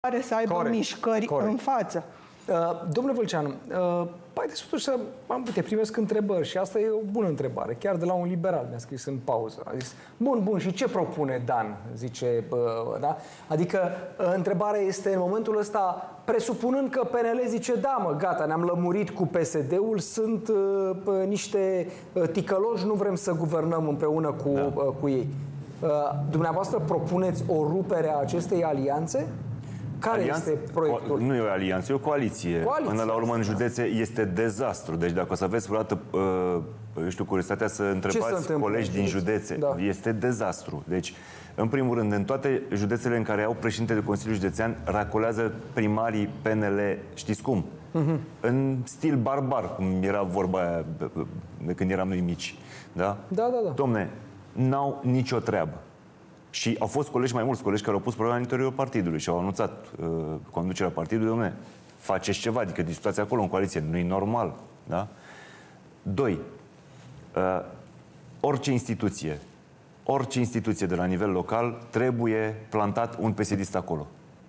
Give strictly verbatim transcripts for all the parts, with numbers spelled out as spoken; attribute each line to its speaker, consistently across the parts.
Speaker 1: Pare să aibă
Speaker 2: Corect.
Speaker 1: mișcări
Speaker 2: Corect.
Speaker 1: în față.
Speaker 2: Uh, domnule Vâlceanu, uh, haideți totuși să am, uite, primesc întrebări și asta e o bună întrebare. Chiar de la un liberal mi-a scris în pauză. A zis, bun, bun, și ce propune Dan? Zice, uh, da? Adică uh, întrebarea este în momentul ăsta, presupunând că P N L zice, da mă, gata, ne-am lămurit cu P S D-ul, sunt uh, uh, niște uh, ticăloși, nu vrem să guvernăm împreună cu, da. uh, cu ei. Uh, dumneavoastră propuneți o rupere a acestei alianțe? Care
Speaker 3: Alianță,
Speaker 2: este proiectul?
Speaker 3: Nu e o alianță, e o coaliție.
Speaker 2: Coaliție.
Speaker 3: Până la urmă, în județe este dezastru. Deci dacă o să aveți vreodată, uh, eu știu, curiozitatea să întrebați colegi din județe, da. Este dezastru. Deci, în primul rând, în toate județele în care au președinte de Consiliu Județean, racolează primarii P N L, știți cum? Uh-huh. În stil barbar, cum era vorba aia de când eram noi mici. Da?
Speaker 2: Da, da, da.
Speaker 3: Dom'le, n-au nicio treabă. Și au fost colegi, mai mulți colegi, care au pus problema în interiorul partidului și au anunțat uh, conducerea partidului, dom'le, faceți ceva, adică de situația acolo în coaliție, nu e normal. Da? Doi, uh, orice instituție, orice instituție de la nivel local trebuie plantat un P S D-ist acolo.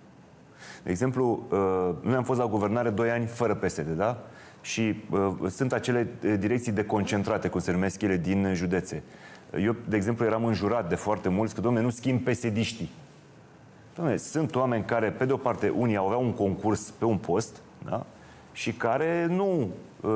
Speaker 3: De exemplu, uh, noi am fost la guvernare doi ani fără P S D, da? Și uh, sunt acele direcții deconcentrate, cum se numesc ele, din județe. Eu, de exemplu, eram înjurat de foarte mulți că, dom'le, nu schimb P S D-știi. Dom'le, sunt oameni care, pe de o parte, unii aveau un concurs pe un post, da? Și care nu...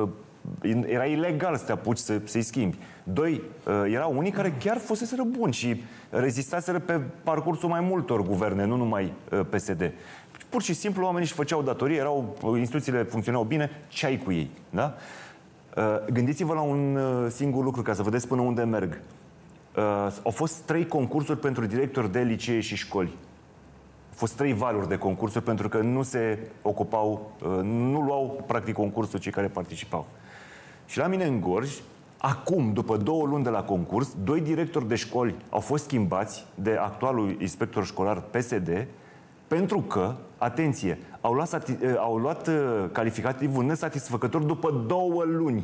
Speaker 3: Era ilegal să te apuci să, să-i schimbi. Doi, erau unii care chiar fuseseră buni și rezistaseră pe parcursul mai multor guverne, nu numai P S D. Pur și simplu, oamenii își făceau datorii, erau, instituțiile funcționau bine, ce ai cu ei, da? Gândiți-vă la un singur lucru, ca să vedeți până unde merg. Uh, au fost trei concursuri pentru directori de licee și școli. Au fost trei valuri de concursuri pentru că nu se ocupau, uh, nu luau practic concursul cei care participau. Și la mine în Gorj, acum, după două luni de la concurs, doi directori de școli au fost schimbați de actualul inspector școlar P S D pentru că, atenție, au luat, au luat calificativul nesatisfăcător după două luni.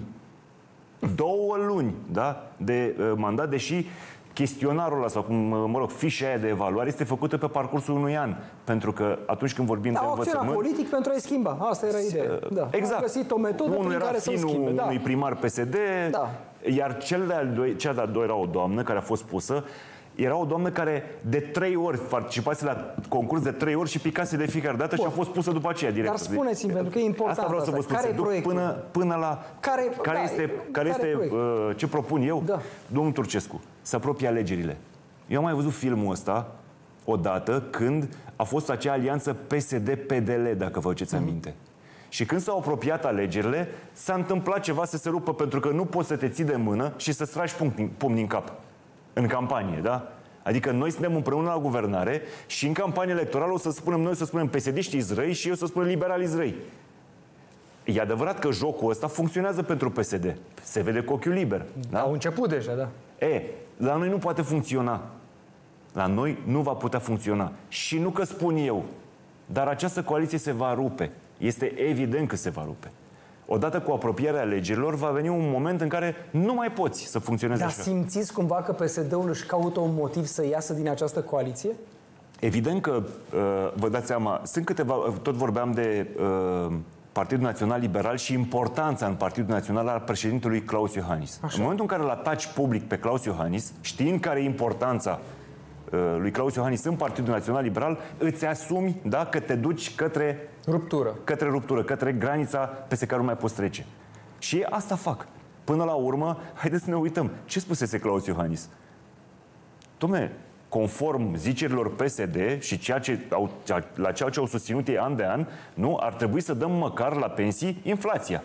Speaker 3: Două luni, da? De uh, mandat, deși chestionarul ăla, sau cum, mă rog, fișa aia de evaluare este făcută pe parcursul unui an. Pentru că atunci când vorbim
Speaker 2: da,
Speaker 3: de
Speaker 2: învățământ... Da, politic pentru a-i schimba. Asta era ideea. Da.
Speaker 3: Exact.
Speaker 2: Au găsit o metodă
Speaker 3: unul
Speaker 2: prin care să-l schimbe. Da.
Speaker 3: Unui primar P S D, da. Iar cel de-al doi, cea de-a doua era o doamnă care a fost pusă. Era o doamnă care de trei ori participase la concurs de trei ori și picase de fiecare dată. Bun. Și a fost pusă după aceea direct.
Speaker 2: Dar spuneți-mi, pentru că e important
Speaker 3: asta. Vreau să vă spun.
Speaker 2: Care e proiectul?
Speaker 3: Până, până la... Care, care da, este, care care este uh, ce propun eu? Da. Domnul Turcescu, să apropie alegerile. Eu am mai văzut filmul ăsta odată când a fost acea alianță P S D-P D L, dacă vă aduceți aminte. Mm-hmm. Și când s-au apropiat alegerile, s-a întâmplat ceva să se rupă, pentru că nu poți să te ții de mână și să-ți tragi pumni în cap. În campanie, da? Adică noi suntem împreună la guvernare și în campanie electorală o să spunem noi, o să spunem P S D-știi răi și eu să spunem liberali răi. E adevărat că jocul ăsta funcționează pentru P S D. Se vede cu ochiul liber. Da?
Speaker 2: Au început deja, da.
Speaker 3: E, la noi nu poate funcționa. La noi nu va putea funcționa. Și nu că spun eu, dar această coaliție se va rupe. Este evident că se va rupe. Odată cu apropierea alegerilor va veni un moment în care nu mai poți să funcționeze
Speaker 2: Dar
Speaker 3: așa.
Speaker 2: Dar simțiți cumva că P S D-ul își caută un motiv să iasă din această coaliție?
Speaker 3: Evident că, vă dați seama, sunt câteva, tot vorbeam de Partidul Național Liberal și importanța în Partidul Național al președintelui Klaus Iohannis. Așa. În momentul în care îl ataci public pe Klaus Iohannis, știind care e importanța lui Klaus Iohannis în Partidul Național Liberal, îți asumi, da, că te duci către
Speaker 2: ruptură,
Speaker 3: către ruptură, către granița peste care nu mai poți trece. Și ei asta fac. Până la urmă, haideți să ne uităm. Ce spusese Klaus Iohannis? Dom'le, conform zicerilor P S D și ceea ce au, la ceea ce au susținut ei an de an, nu, ar trebui să dăm măcar la pensii inflația.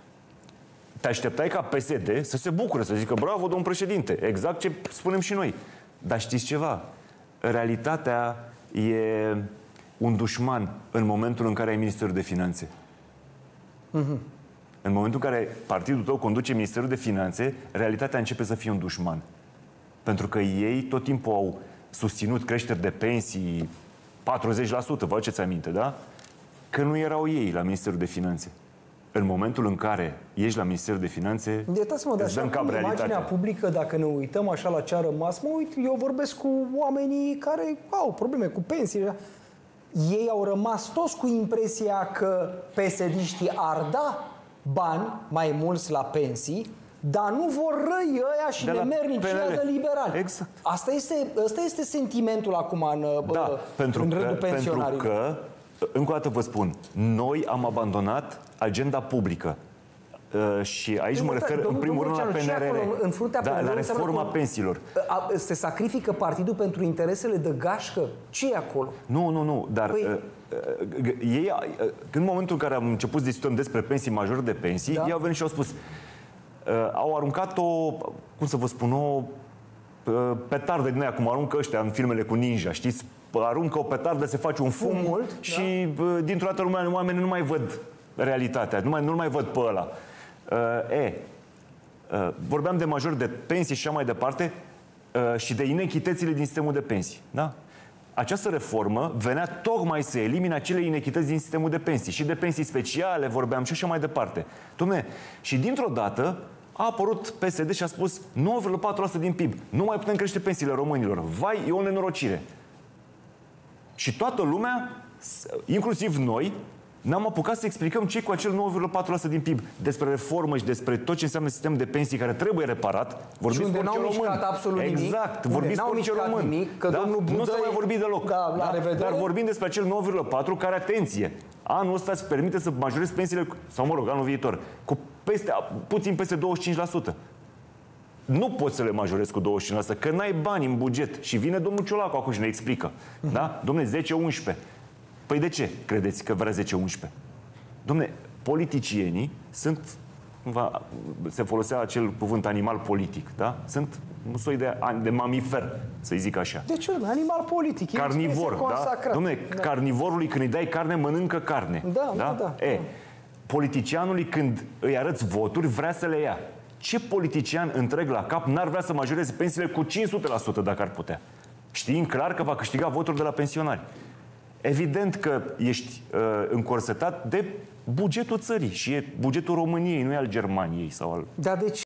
Speaker 3: Te așteptai ca P S D să se bucure, să zică bravo, domn președinte, exact ce spunem și noi. Dar știți ceva? Realitatea e un dușman în momentul în care ai Ministerul de Finanțe. Mm-hmm. În momentul în care partidul tău conduce Ministerul de Finanțe, realitatea începe să fie un dușman. Pentru că ei tot timpul au susținut creșteri de pensii patruzeci la sută, vă aduceți aminte, da? Că nu erau ei la Ministerul de Finanțe. În momentul în care ești la Ministerul de Finanțe,
Speaker 2: iertați-mă, dar așa cum imaginea publică, dacă ne uităm așa la ce a rămas, mă uit, eu vorbesc cu oamenii care au probleme cu pensii. ei au rămas toți cu impresia că P S D-știi ar da bani mai mulți la pensii, dar nu vor răi ăia și
Speaker 3: De la
Speaker 2: nemernici
Speaker 3: P N L.
Speaker 2: de liberali.
Speaker 3: Exact.
Speaker 2: Asta este, asta este sentimentul acum în,
Speaker 3: Da, pentru
Speaker 2: în
Speaker 3: că,
Speaker 2: rândul
Speaker 3: pentru
Speaker 2: pensionarilor.
Speaker 3: că, încă o dată vă spun, noi am abandonat agenda publică. Uh, și aici mă refer în primul rând la P N R R,
Speaker 2: în fruntea
Speaker 3: da, la
Speaker 2: P N R-ului
Speaker 3: reforma
Speaker 2: că
Speaker 3: pensiilor.
Speaker 2: a- se sacrifică partidul pentru interesele de gașcă? Ce e acolo?
Speaker 3: Nu, nu, nu, dar
Speaker 2: Păi-
Speaker 3: uh, uh, ei, uh, în momentul în care am început să discutăm despre pensii majore de pensii,
Speaker 2: Da.
Speaker 3: ei au venit și au spus, uh, au aruncat o, cum să vă spun, o uh, petardă din aia, cum aruncă ăștia în filmele cu ninja, știți? Aruncă o petardă, se face un fum,
Speaker 2: Fum mult,
Speaker 3: și uh, dintr-o dată lumea, oamenii nu mai văd realitatea, nu mai, nu mai văd pe ăla. Uh, e, uh, vorbeam de majori de pensii și așa mai departe uh, și de inechitățile din sistemul de pensii. Da? Această reformă venea tocmai să elimine acele inechități din sistemul de pensii. Și de pensii speciale vorbeam și așa mai departe. Dom'le, și dintr-o dată a apărut P S D și a spus nouă virgulă patru la sută din P I B. Nu mai putem crește pensiile românilor. Vai, e o nenorocire. Și toată lumea, inclusiv noi, ne-am apucat să explicăm ce cu acel nouă virgulă patru la sută din P I B, despre reformă și despre tot ce înseamnă sistemul de pensii care trebuie reparat. Vorbiți
Speaker 2: unde
Speaker 3: cu
Speaker 2: n-au
Speaker 3: orice
Speaker 2: mișcat
Speaker 3: român.
Speaker 2: absolut nimic.
Speaker 3: Exact,
Speaker 2: Unde
Speaker 3: vorbiți
Speaker 2: n-au
Speaker 3: cu orice
Speaker 2: mișcat
Speaker 3: român.
Speaker 2: nimic, că domnul
Speaker 3: Nu
Speaker 2: Budăi-
Speaker 3: s-a mai vorbit deloc.
Speaker 2: Da, la revedere.
Speaker 3: Dar vorbim despre acel nouă virgulă patru care, atenție, anul ăsta îți permite să majorezi pensiile, sau mă rog, anul viitor, cu peste, puțin peste douăzeci și cinci la sută. Nu poți să le majorezi cu douăzeci și cinci la sută, că n-ai bani în buget. Și vine domnul Ciolacu acum și ne explică. Da? Dom'le, zece unsprezece. Păi de ce credeți că vrea zece unsprezece? Dom'le, politicienii sunt, cumva, se folosea acel cuvânt animal politic, da? Sunt un soi de, de mamifer, să-i zic așa.
Speaker 2: De ce? Animal politic. e o
Speaker 3: Carnivor,
Speaker 2: expresie
Speaker 3: da?
Speaker 2: consacrată.
Speaker 3: Dom'le,
Speaker 2: Da.
Speaker 3: carnivorului când îi dai carne, mănâncă carne.
Speaker 2: Da, da, da.
Speaker 3: E, politicianului când îi arăți voturi, vrea să le ia. Ce politician întreg la cap n-ar vrea să majoreze pensiile cu cinci sute la sută dacă ar putea? Știind clar că va câștiga voturi de la pensionari. Evident că ești uh, încorsetat de bugetul țării și e bugetul României, nu e al Germaniei sau al...
Speaker 2: Dar de ce